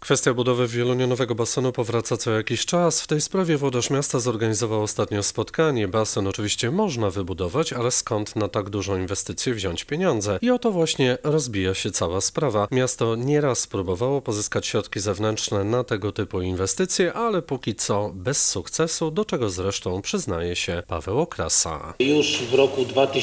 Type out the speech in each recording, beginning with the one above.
Kwestia budowy wielonionowego basenu powraca co jakiś czas. W tej sprawie włodarz miasta zorganizował ostatnio spotkanie. Basen oczywiście można wybudować, ale skąd na tak dużą inwestycję wziąć pieniądze? I o to właśnie rozbija się cała sprawa. Miasto nieraz próbowało pozyskać środki zewnętrzne na tego typu inwestycje, ale póki co bez sukcesu, do czego zresztą przyznaje się Paweł Okrasa. Już w roku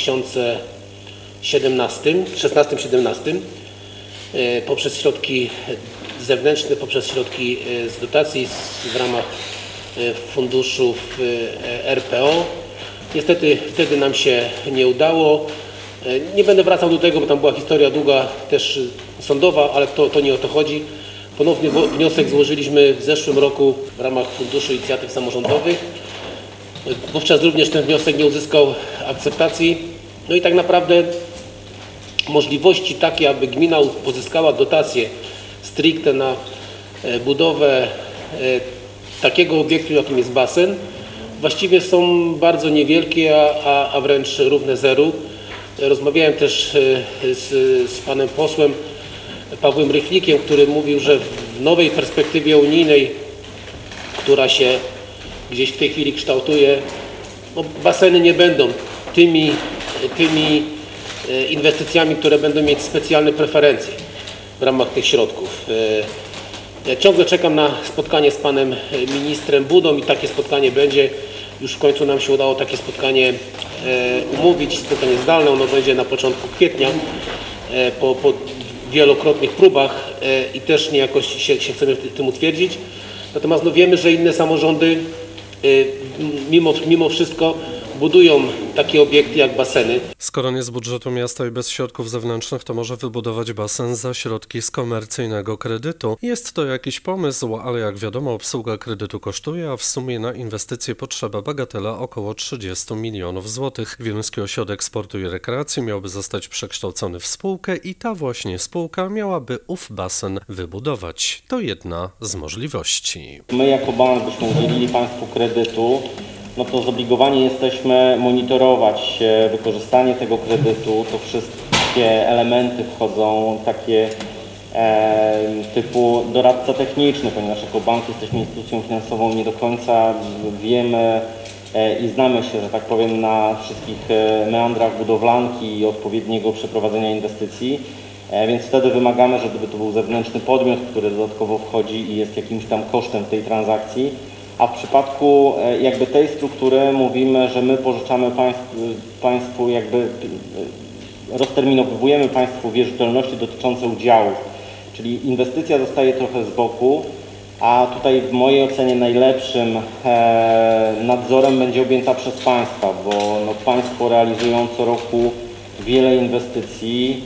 2016-17 poprzez środki zewnętrzne, poprzez środki z dotacji w ramach funduszów RPO. Niestety wtedy nam się nie udało. Nie będę wracał do tego, bo tam była historia długa, też sądowa, ale to nie o to chodzi. Ponownie wniosek złożyliśmy w zeszłym roku w ramach Funduszu Inicjatyw Samorządowych. Wówczas również ten wniosek nie uzyskał akceptacji. No i tak naprawdę możliwości takie, aby gmina pozyskała dotację stricte na budowę takiego obiektu, jakim jest basen, właściwie są bardzo niewielkie, a wręcz równe zeru. Rozmawiałem też z panem posłem Pawłem Rychlikiem, który mówił, że w nowej perspektywie unijnej, która się gdzieś w tej chwili kształtuje, no, baseny nie będą tymi inwestycjami, które będą mieć specjalne preferencje w ramach tych środków. Ja ciągle czekam na spotkanie z panem ministrem Budą i takie spotkanie będzie. Już w końcu nam się udało takie spotkanie umówić, spotkanie zdalne. Ono będzie na początku kwietnia po wielokrotnych próbach i też niejako się chcemy tym utwierdzić. Natomiast no wiemy, że inne samorządy mimo wszystko budują takie obiekty jak baseny. Skoro nie z budżetu miasta i bez środków zewnętrznych, to może wybudować basen za środki z komercyjnego kredytu. Jest to jakiś pomysł, ale jak wiadomo, obsługa kredytu kosztuje, a w sumie na inwestycje potrzeba bagatela około 30 milionów złotych. Wieluński Ośrodek Sportu i Rekreacji miałby zostać przekształcony w spółkę i ta właśnie spółka miałaby ów basen wybudować. To jedna z możliwości. My jako bank byśmy udzielili Państwu kredytu, no to zobligowani jesteśmy monitorować wykorzystanie tego kredytu. To wszystkie elementy wchodzą takie typu doradca techniczny, ponieważ jako bank jesteśmy instytucją finansową, nie do końca wiemy i znamy się, że tak powiem, na wszystkich meandrach budowlanki i odpowiedniego przeprowadzenia inwestycji. Więc wtedy wymagamy, żeby to był zewnętrzny podmiot, który dodatkowo wchodzi i jest jakimś tam kosztem tej transakcji. A w przypadku jakby tej struktury mówimy, że my pożyczamy Państwu jakby rozterminowujemy Państwu wierzytelności dotyczące udziałów, czyli inwestycja zostaje trochę z boku, a tutaj w mojej ocenie najlepszym nadzorem będzie objęta przez Państwa, bo no, Państwo realizują co roku wiele inwestycji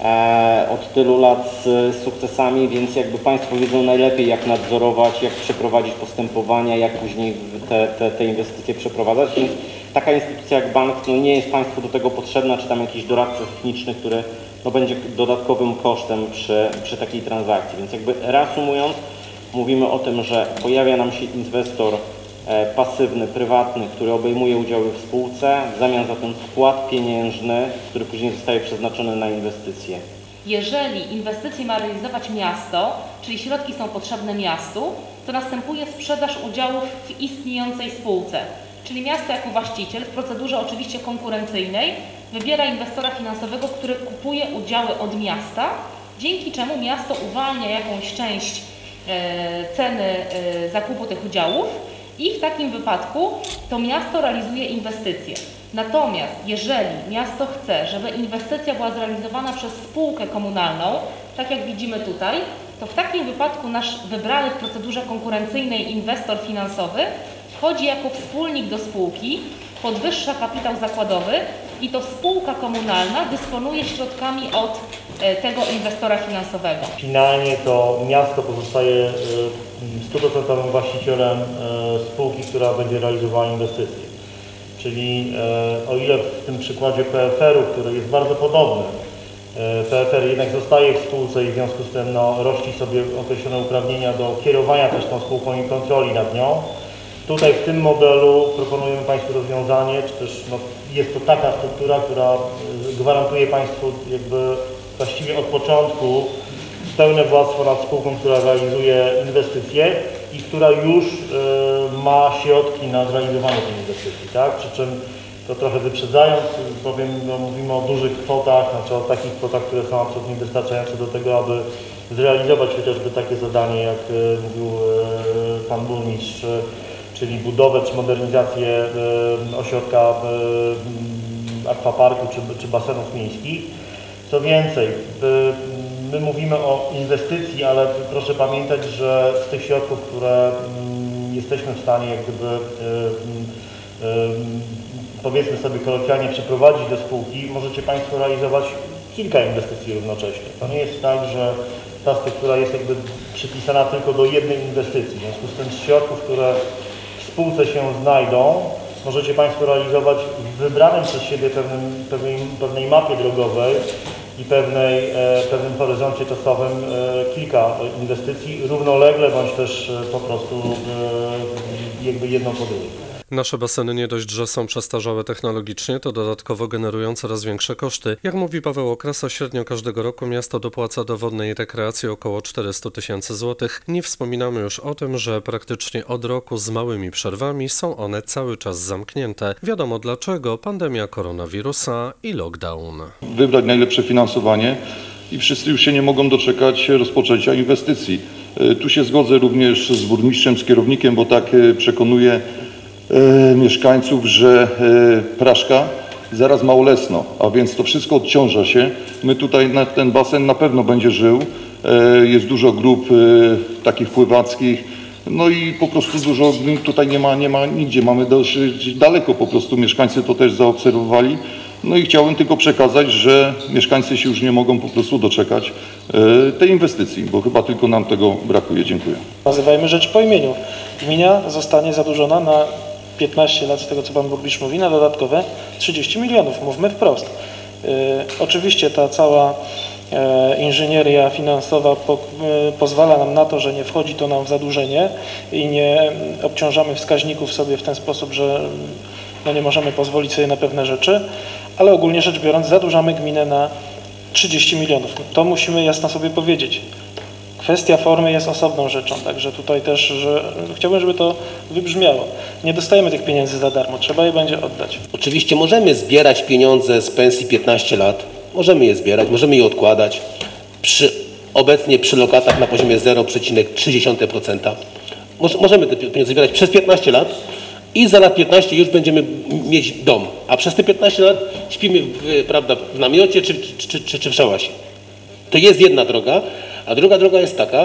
od tylu lat z sukcesami, więc jakby Państwo wiedzą najlepiej, jak nadzorować, jak przeprowadzić postępowania, jak później te inwestycje przeprowadzać, więc taka instytucja jak bank no, nie jest Państwu do tego potrzebna, czy tam jakiś doradca techniczny, który no, będzie dodatkowym kosztem przy takiej transakcji. Więc jakby reasumując, mówimy o tym, że pojawia nam się inwestor pasywny, prywatny, który obejmuje udziały w spółce, w zamian za ten wkład pieniężny, który później zostaje przeznaczony na inwestycje. Jeżeli inwestycje ma realizować miasto, czyli środki są potrzebne miastu, to następuje sprzedaż udziałów w istniejącej spółce. Czyli miasto jako właściciel w procedurze oczywiście konkurencyjnej wybiera inwestora finansowego, który kupuje udziały od miasta, dzięki czemu miasto uwalnia jakąś część ceny zakupu tych udziałów i w takim wypadku to miasto realizuje inwestycje. Natomiast jeżeli miasto chce, żeby inwestycja była zrealizowana przez spółkę komunalną, tak jak widzimy tutaj, to w takim wypadku nasz wybrany w procedurze konkurencyjnej inwestor finansowy wchodzi jako wspólnik do spółki, podwyższa kapitał zakładowy i to spółka komunalna dysponuje środkami od tego inwestora finansowego. Finalnie to miasto pozostaje 100% właścicielem spółki, która będzie realizowała inwestycje. Czyli o ile w tym przykładzie PFR-u, który jest bardzo podobny, PFR jednak zostaje w spółce i w związku z tym no, rości sobie określone uprawnienia do kierowania też tą spółką i kontroli nad nią. Tutaj w tym modelu proponujemy Państwu rozwiązanie, czy też no, jest to taka struktura, która gwarantuje Państwu jakby właściwie od początku pełne władztwo nad spółką, która realizuje inwestycje i która już ma środki na zrealizowanie tej inwestycji, tak? Przy czym to trochę wyprzedzając, powiem, no, mówimy o dużych kwotach, znaczy o takich kwotach, które są absolutnie wystarczające do tego, aby zrealizować chociażby takie zadanie, jak mówił pan burmistrz, czyli budowę czy modernizację ośrodka akwaparku czy basenów miejskich. Co więcej, my mówimy o inwestycji, ale proszę pamiętać, że z tych środków, które jesteśmy w stanie jak gdyby powiedzmy sobie kolokwialnie przeprowadzić do spółki, możecie Państwo realizować kilka inwestycji równocześnie. To nie jest tak, że ta struktura jest jakby przypisana tylko do jednej inwestycji. W związku z tym z środków, które w spółce się znajdą, możecie Państwo realizować w wybranym przez siebie pewnej mapie drogowej i pewnym horyzoncie czasowym kilka inwestycji równolegle, bądź też po prostu jakby jedną po drugiej. Nasze baseny nie dość, że są przestarzałe technologicznie, to dodatkowo generują coraz większe koszty. Jak mówi Paweł Okrasa, średnio każdego roku miasto dopłaca do wodnej rekreacji około 400 000 złotych. Nie wspominamy już o tym, że praktycznie od roku z małymi przerwami są one cały czas zamknięte. Wiadomo dlaczego: pandemia koronawirusa i lockdown. Wybrać najlepsze finansowanie i wszyscy już się nie mogą doczekać rozpoczęcia inwestycji. Tu się zgodzę również z burmistrzem, z kierownikiem, bo tak przekonuję mieszkańców, że Praszka zaraz Małolesno, a więc to wszystko odciąża się. My tutaj ten basen na pewno będzie żył. Jest dużo grup takich pływackich, no i po prostu dużo tutaj nie ma nigdzie. Mamy dość daleko, po prostu mieszkańcy to też zaobserwowali. No i chciałem tylko przekazać, że mieszkańcy się już nie mogą po prostu doczekać tej inwestycji, bo chyba tylko nam tego brakuje. Dziękuję. Nazywajmy rzecz po imieniu. Gmina zostanie zadłużona na 15 lat, z tego co pan burmistrz mówi, na dodatkowe 30 milionów. Mówmy wprost. Oczywiście ta cała inżynieria finansowa pozwala nam na to, że nie wchodzi to nam w zadłużenie i nie obciążamy wskaźników sobie w ten sposób, że no nie możemy pozwolić sobie na pewne rzeczy, ale ogólnie rzecz biorąc zadłużamy gminę na 30 milionów. To musimy jasno sobie powiedzieć. Kwestia formy jest osobną rzeczą, także tutaj też chciałbym, żeby to wybrzmiało. Nie dostajemy tych pieniędzy za darmo, trzeba je będzie oddać. Oczywiście możemy zbierać pieniądze z pensji 15 lat, możemy je zbierać, możemy je odkładać. Obecnie przy lokatach na poziomie 0,3%. Możemy te pieniądze zbierać przez 15 lat i za lat 15 już będziemy mieć dom, a przez te 15 lat śpimy w namiocie czy w szałasie. To jest jedna droga, a druga droga jest taka,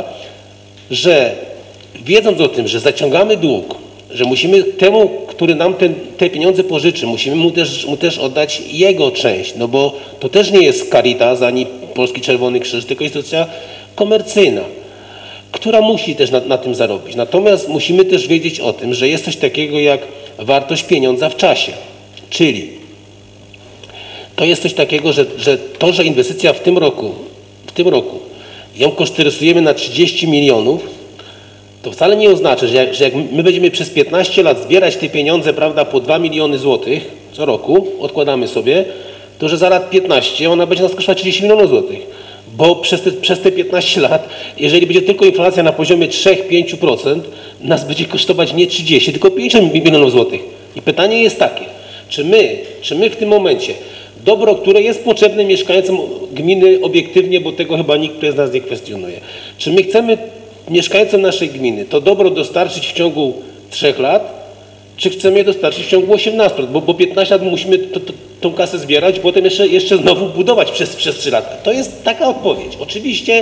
że wiedząc o tym, że zaciągamy dług, że musimy temu, który nam te pieniądze pożyczy, musimy mu też oddać jego część, no bo to też nie jest Caritas ani Polski Czerwony Krzyż, tylko instytucja komercyjna, która musi też na tym zarobić. Natomiast musimy też wiedzieć o tym, że jest coś takiego jak wartość pieniądza w czasie, czyli to jest coś takiego, że inwestycja w tym roku ją kosztorysujemy na 30 milionów, to wcale nie oznacza, że jak my będziemy przez 15 lat zbierać te pieniądze, prawda, po 2 miliony złotych co roku, odkładamy sobie, to że za lat 15 ona będzie nas kosztować 30 milionów złotych. Bo przez te 15 lat, jeżeli będzie tylko inflacja na poziomie 3-5%, nas będzie kosztować nie 30, tylko 50 milionów złotych. I pytanie jest takie, czy my w tym momencie dobro, które jest potrzebne mieszkańcom gminy obiektywnie, bo tego chyba nikt z nas nie kwestionuje. Czy my chcemy mieszkańcom naszej gminy to dobro dostarczyć w ciągu 3 lat, czy chcemy je dostarczyć w ciągu 18 lat? Bo 15 lat musimy tą kasę zbierać, potem jeszcze znowu budować przez 3 lata. To jest taka odpowiedź. Oczywiście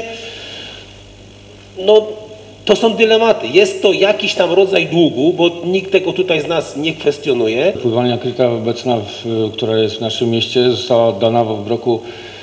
no, to są dylematy. Jest to jakiś tam rodzaj długu, bo nikt tego tutaj z nas nie kwestionuje. Pływalnia kryta obecna, która jest w naszym mieście, została oddana w roku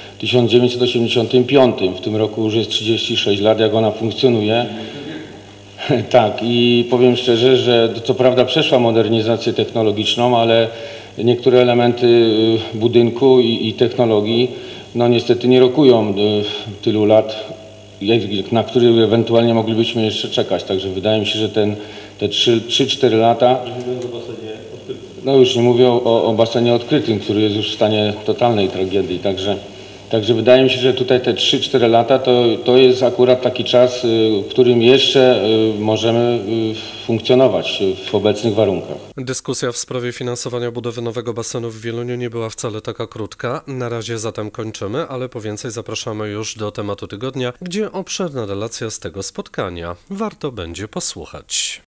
1985. W tym roku już jest 36 lat, jak ona funkcjonuje. Tak, i powiem szczerze, że co prawda przeszła modernizację technologiczną, ale niektóre elementy budynku i technologii no niestety nie rokują tylu lat, na które ewentualnie moglibyśmy jeszcze czekać. Także wydaje mi się, że te 3-4 lata, no już nie mówię o basenie odkrytym, który jest już w stanie totalnej tragedii. Także Także wydaje mi się, że tutaj te 3-4 lata to jest akurat taki czas, w którym jeszcze możemy funkcjonować w obecnych warunkach. Dyskusja w sprawie finansowania budowy nowego basenu w Wieluniu nie była wcale taka krótka. Na razie zatem kończymy, ale po więcej zapraszamy już do tematu tygodnia, gdzie obszerna relacja z tego spotkania. Warto będzie posłuchać.